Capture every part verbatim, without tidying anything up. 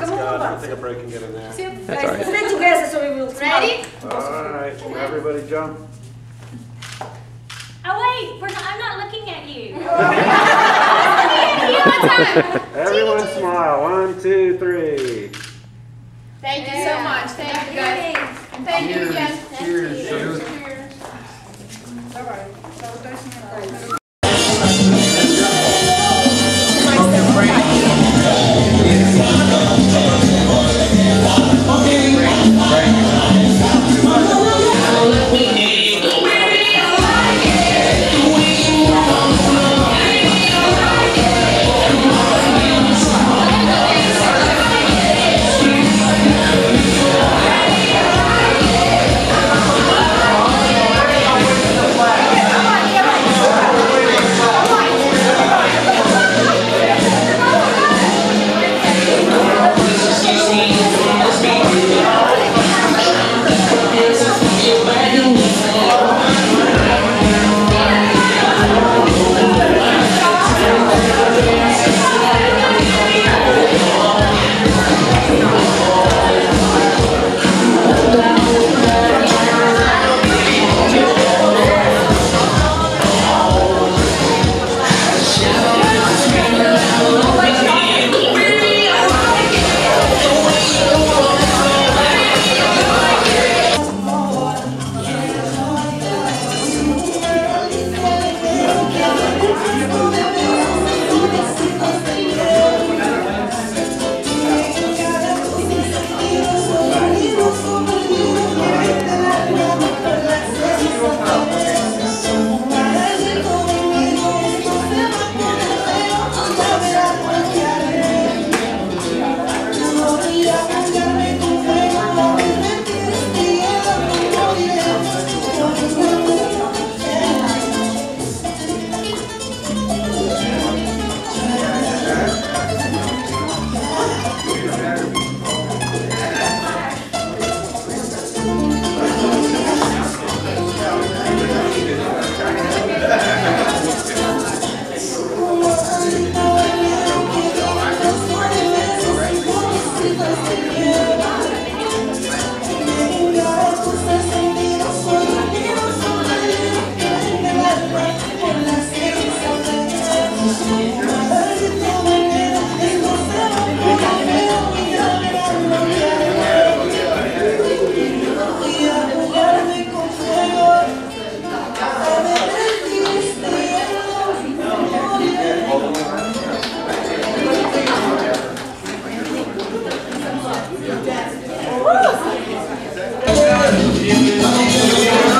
let's go. I don't think a break can get in there. That's all right. Put it together so we will. Ready? Alright, everybody jump. Oh wait, we're not, I'm not looking at you. I'm looking at you all the time. Everyone smile. One, two, three. Thank you so much. Thank you guys. Thank you again. Cheers. Cheers. Cheers.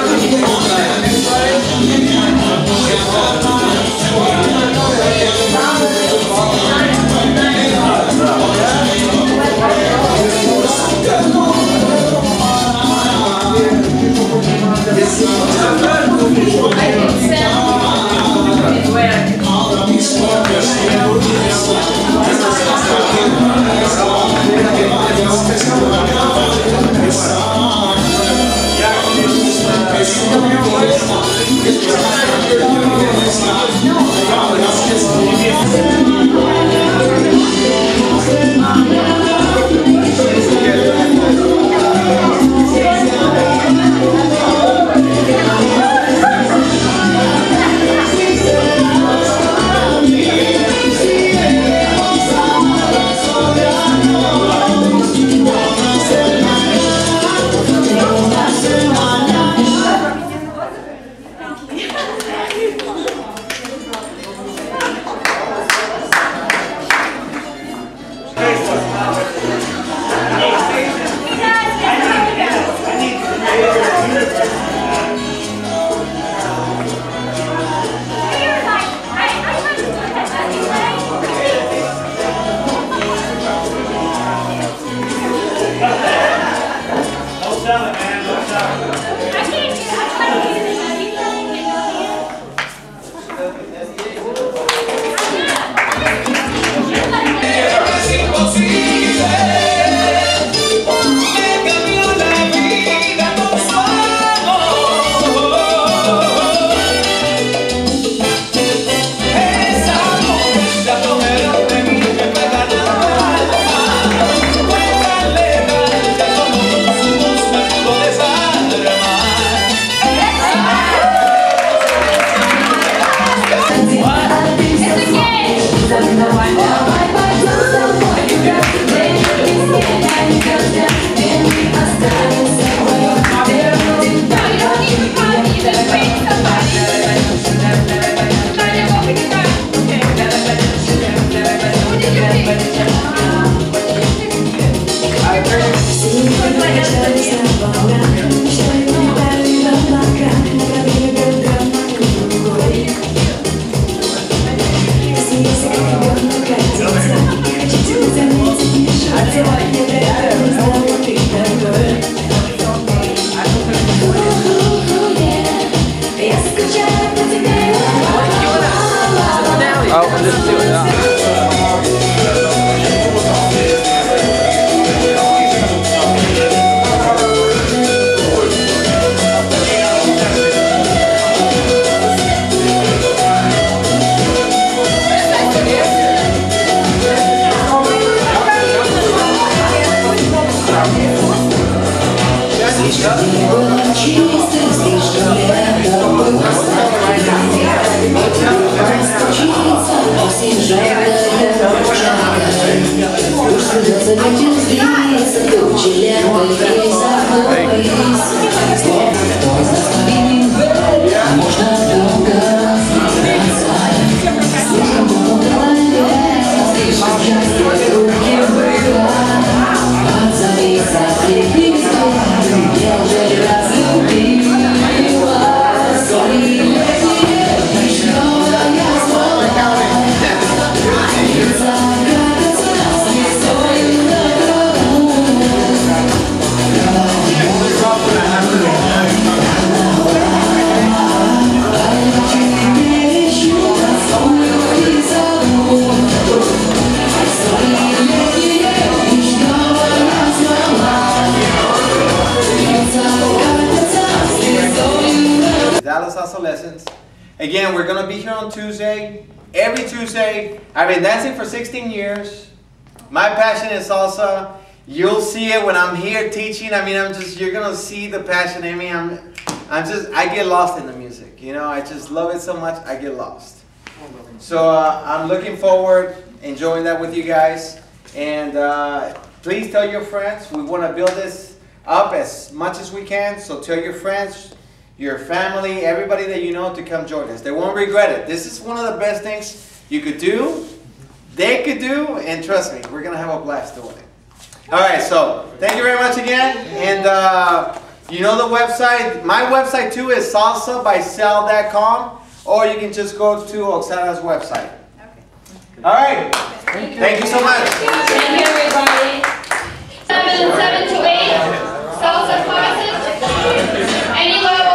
Woo! Oh, let's do it. Dallas Salsa Lessons. Again, we're gonna be here on Tuesday. Every Tuesday. I've been dancing for sixteen years. My passion is salsa. You'll see it when I'm here teaching. I mean, I'm just, you're gonna see the passion in me. I'm, I'm just, I get lost in the music. You know, I just love it so much, I get lost. So uh, I'm looking forward, enjoying that with you guys. And uh, please tell your friends. We want to build this up as much as we can. So tell your friends, your family, everybody that you know to come join us. They won't regret it. This is one of the best things you could do, they could do, and trust me, we're going to have a blast doing it. All right, so thank you very much again. And uh, you know the website. My website too is salsa by sal dot com, or you can just go to Oksana's website. Okay. All right. Thank you, thank you so much. Thank you, everybody. Seven, seven to eight, salsa classes, any level.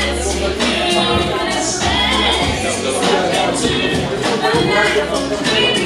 We